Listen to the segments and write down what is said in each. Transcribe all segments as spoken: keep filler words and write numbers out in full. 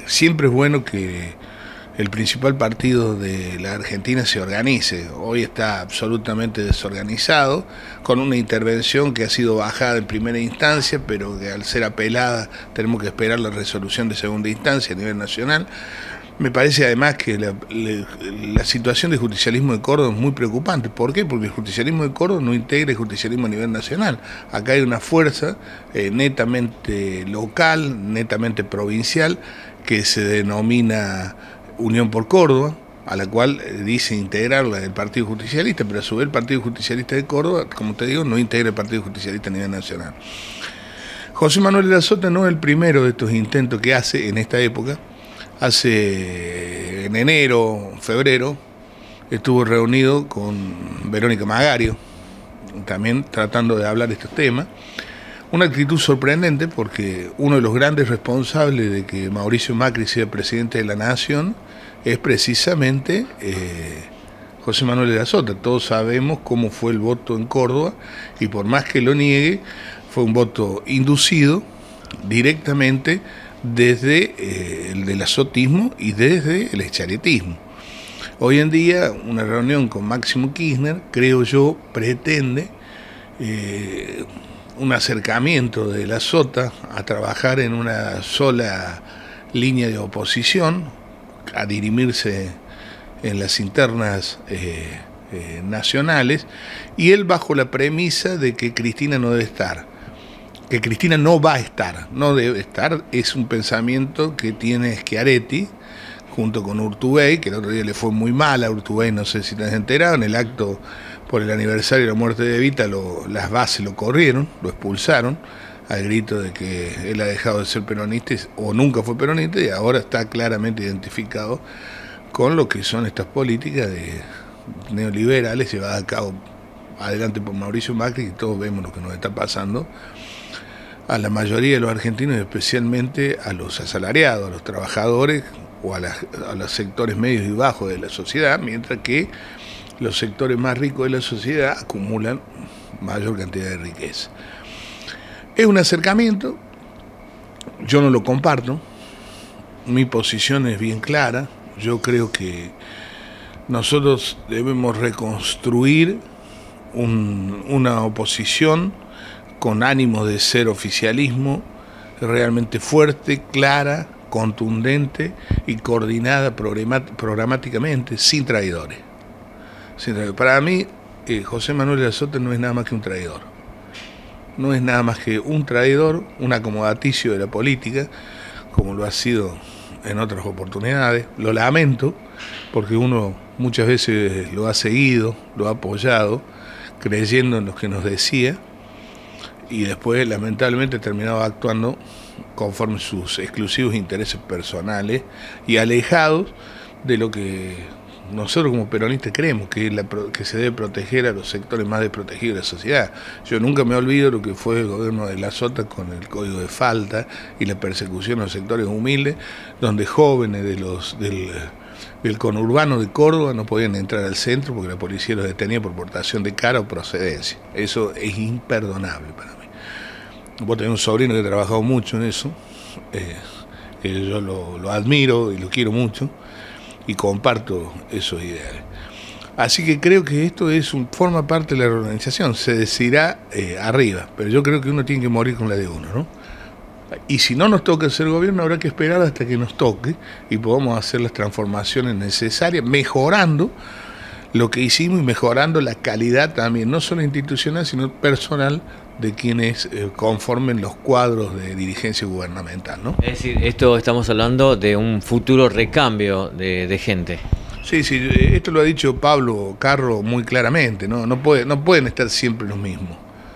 siempre es bueno que el principal partido de la Argentina se organice. Hoy está absolutamente desorganizado, con una intervención que ha sido bajada en primera instancia, pero que al ser apelada tenemos que esperar la resolución de segunda instancia a nivel nacional. Me parece además que la, la, la situación del justicialismo de Córdoba es muy preocupante. ¿Por qué? Porque el justicialismo de Córdoba no integra el justicialismo a nivel nacional. Acá hay una fuerza eh, netamente local, netamente provincial, que se denomina Unión por Córdoba, a la cual dice integrarla el Partido Justicialista, pero a su vez el Partido Justicialista de Córdoba, como te digo, no integra el Partido Justicialista a nivel nacional. José Manuel de la Sota no es el primero de estos intentos que hace en esta época. Hace en enero, febrero, estuvo reunido con Verónica Magario, también tratando de hablar de estos temas. Una actitud sorprendente porque uno de los grandes responsables de que Mauricio Macri sea presidente de la Nación es precisamente eh, José Manuel de la Sota. Todos sabemos cómo fue el voto en Córdoba y por más que lo niegue, fue un voto inducido directamente desde eh, el delasotismo y desde el escharetismo. Hoy en día una reunión con Máximo Kirchner, creo yo, pretende eh, un acercamiento de la Sota a trabajar en una sola línea de oposición, a dirimirse en las internas eh, eh, nacionales, y él bajo la premisa de que Cristina no debe estar. Que Cristina no va a estar, no debe estar, es un pensamiento que tiene Schiaretti junto con Urtubey, que el otro día le fue muy mal a Urtubey, no sé si te has enterado, en el acto por el aniversario de la muerte de Evita, lo, las bases lo corrieron, lo expulsaron, al grito de que él ha dejado de ser peronista o nunca fue peronista y ahora está claramente identificado con lo que son estas políticas de neoliberales llevadas a cabo adelante por Mauricio Macri, y todos vemos lo que nos está pasando a la mayoría de los argentinos, especialmente a los asalariados, a los trabajadores o a, la, a los sectores medios y bajos de la sociedad, mientras que los sectores más ricos de la sociedad acumulan mayor cantidad de riqueza. Es un acercamiento, yo no lo comparto, mi posición es bien clara, yo creo que nosotros debemos reconstruir un, una oposición con ánimo de ser oficialismo, realmente fuerte, clara, contundente y coordinada programáticamente, sin traidores. Sin traidores. Para mí, eh, José Manuel de la Sota no es nada más que un traidor. No es nada más que un traidor, un acomodaticio de la política, como lo ha sido en otras oportunidades. Lo lamento, porque uno muchas veces lo ha seguido, lo ha apoyado, creyendo en lo que nos decía, y después lamentablemente terminaba actuando conforme sus exclusivos intereses personales y alejados de lo que nosotros como peronistas creemos que, es la, que se debe proteger a los sectores más desprotegidos de la sociedad. Yo nunca me olvido lo que fue el gobierno de la Sota con el código de falta y la persecución a los sectores humildes, donde jóvenes de los del, del conurbano de Córdoba no podían entrar al centro porque la policía los detenía por portación de cara o procedencia. Eso es imperdonable para mí. Vos tenés un sobrino que ha trabajado mucho en eso, eh, que yo lo, lo admiro y lo quiero mucho y comparto esos ideales. Así que creo que esto es un, forma parte de la organización, se decidirá eh, arriba, pero yo creo que uno tiene que morir con la de uno, ¿no? Y si no nos toca ser gobierno, habrá que esperar hasta que nos toque y podamos hacer las transformaciones necesarias, mejorando lo que hicimos y mejorando la calidad también, no solo institucional, sino personal, de quienes eh, conformen los cuadros de dirigencia gubernamental, ¿no? Es decir, esto estamos hablando de un futuro recambio de, de gente. Sí, sí, esto lo ha dicho Pablo Carro muy claramente, ¿no? No, puede, no pueden estar siempre los mismos,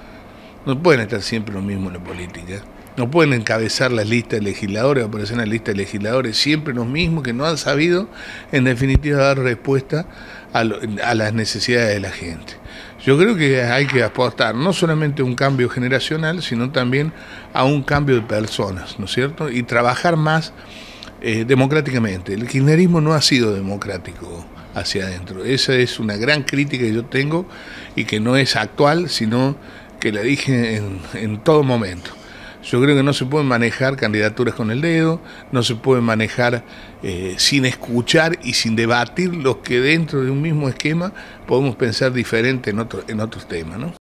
no pueden estar siempre los mismos en la política. No pueden encabezar las listas de legisladores, aparecer en las listas de legisladores siempre los mismos que no han sabido, en definitiva, dar respuesta a, lo, a las necesidades de la gente. Yo creo que hay que apostar no solamente a un cambio generacional, sino también a un cambio de personas, ¿no es cierto? Y trabajar más eh, democráticamente. El kirchnerismo no ha sido democrático hacia adentro. Esa es una gran crítica que yo tengo y que no es actual, sino que la dije en, en todo momento. Yo creo que no se pueden manejar candidaturas con el dedo, no se pueden manejar eh, sin escuchar y sin debatir los que dentro de un mismo esquema podemos pensar diferente en, otro, en otros temas, ¿no?